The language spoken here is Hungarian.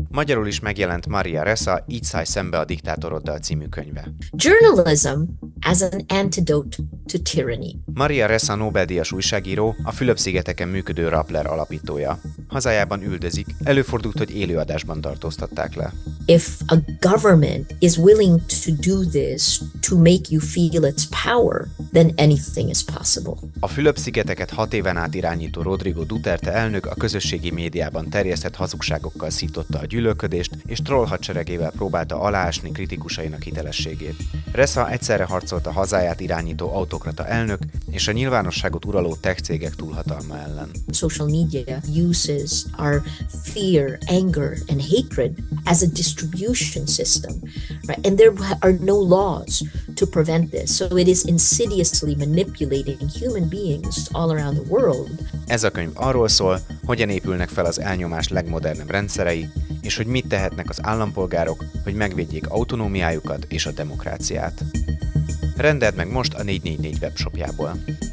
Magyarul is megjelent Maria Ressa Így szállj szembe a diktátoroddal című könyve. Journalism as an antidote to tyranny. Maria Ressa Nobel-díjas újságíró, a Fülöp-szigeteken működő Rappler alapítója. Hazájában üldözik, előfordult, hogy élőadásban tartóztatták le. If a government is willing to do this to make you feel its power, then anything is possible. A Fülöp-szigeteket 6 éven át irányító Rodrigo Duterte elnök a közösségi médiában terjesztett hazugságokkal szította a gyűlölködést, és troll hadseregével próbálta aláásni kritikusainak hitelességét. Ressa egyszerre harcolt a hazáját irányító autokrata elnök és a nyilvánosságot uraló tech cégek túlhatalma ellen. Social media uses our fear, anger, and hatred as a distribution system, right? And there are no laws to prevent this. So it is insidiously manipulating human beings all around the world. Ez a könyv arról szól, hogyan épülnek fel az elnyomás legmodernebb rendszerei, és hogy mit tehetnek az állampolgárok, hogy megvédjék autonómiájukat és a demokráciát. Rendeld meg most a 444 webshopjából.